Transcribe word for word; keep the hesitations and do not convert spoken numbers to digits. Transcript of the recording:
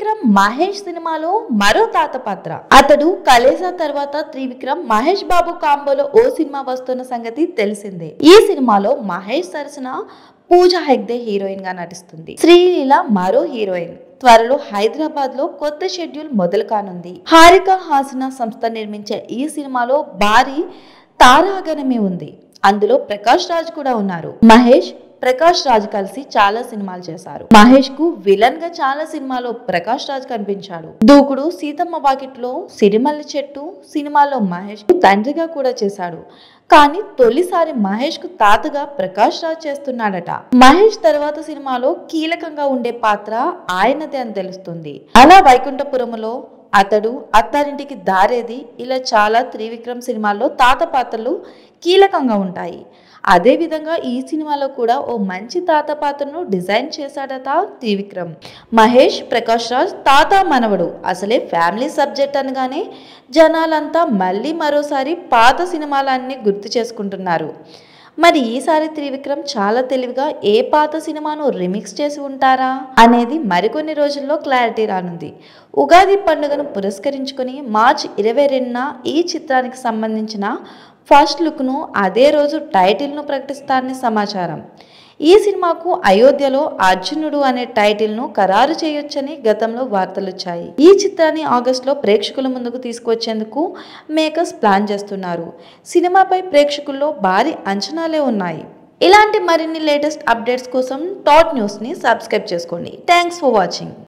త్రివిక్రమ్ మహేష్ సినిమాలో మరో తాత పాత్ర. అతడు కలేసా తర్వాత త్రివిక్రమ్ మహేష్ బాబు కాంబోలో ఓ సినిమా వస్తున్న సంగతి తెలిసిందే. ఈ సినిమాలో మహేష్ సరసన పూజా హెగ్డే హీరోయిన్ గా నటిస్తుంది. శ్రీలీల మరో హీరోయిన్. త్వరలో హైదరాబాద్ లో కొత్త షెడ్యూల్ మొదలు కానుంది. హారిక హాసన సంస్థ నిర్మించే ఈ సినిమాలో భారీ తారాగణమే ఉంది. అందులో ప్రకాష్ రాజ్ కూడా ఉన్నారు. మహేష్ ప్రకాష్ రాజ్ కలిసి చాలా సినిమాలు చేశారు. మహేష్ కు విలన్ గా చాలా సినిమాలో ప్రకాష్ రాజ్ కనిపించాడు. దూకుడు, సీతమ్మ వాకిట్లో, సిరిమల్లి చెట్టు సినిమాలో మహేష్ కు తండ్రిగా కూడా చేశాడు. కానీ తొలిసారి మహేష్ కు తాతగా ప్రకాష్ రాజ్ చేస్తున్నాడట. మహేష్ తర్వాత సినిమాలో కీలకంగా ఉండే పాత్ర ఆయనదే అని తెలుస్తుంది. అలా వైకుంఠపురంలో, అతడు, అత్తారింటికి దారేది ఇలా చాలా త్రివిక్రమ్ సినిమాల్లో తాత పాత్రలు కీలకంగా ఉంటాయి. అదే విధంగా ఈ సినిమాలో కూడా ఓ మంచి తాత పాత్రను డిజైన్ చేశాడట త్రివిక్రమ్. మహేష్, ప్రకాష్ రాజ్ తాత మనవడు అసలే ఫ్యామిలీ సబ్జెక్ట్ అనగానే జనాలంతా మళ్ళీ మరోసారి పాత సినిమాలన్నీ గుర్తు చేసుకుంటున్నారు. మరి ఈసారి త్రివిక్రమ్ చాలా తెలివిగా ఏ పాత సినిమాను రిమిక్స్ చేసి ఉంటారా అనేది మరికొన్ని రోజుల్లో క్లారిటీ రానుంది. ఉగాది పండుగను పురస్కరించుకొని మార్చి ఇరవై రెండున ఈ చిత్రానికి సంబంధించిన ఫస్ట్ లుక్ను, అదే రోజు టైటిల్ను ప్రకటిస్తారని సమాచారం. ఈ సినిమాకు అయోధ్యలో అర్జునుడు అనే టైటిల్ను ఖరారు చేయొచ్చని గతంలో వార్తలొచ్చాయి. ఈ చిత్రాన్ని ఆగస్టులో ప్రేక్షకుల ముందుకు తీసుకువచ్చేందుకు మేకర్స్ ప్లాన్ చేస్తున్నారు. సినిమాపై ప్రేక్షకుల్లో భారీ అంచనాలే ఉన్నాయి. ఇలాంటి మరిన్ని లేటెస్ట్ అప్డేట్స్ కోసం టాట్ న్యూస్ని సబ్స్క్రైబ్ చేసుకోండి. Thanks for watching.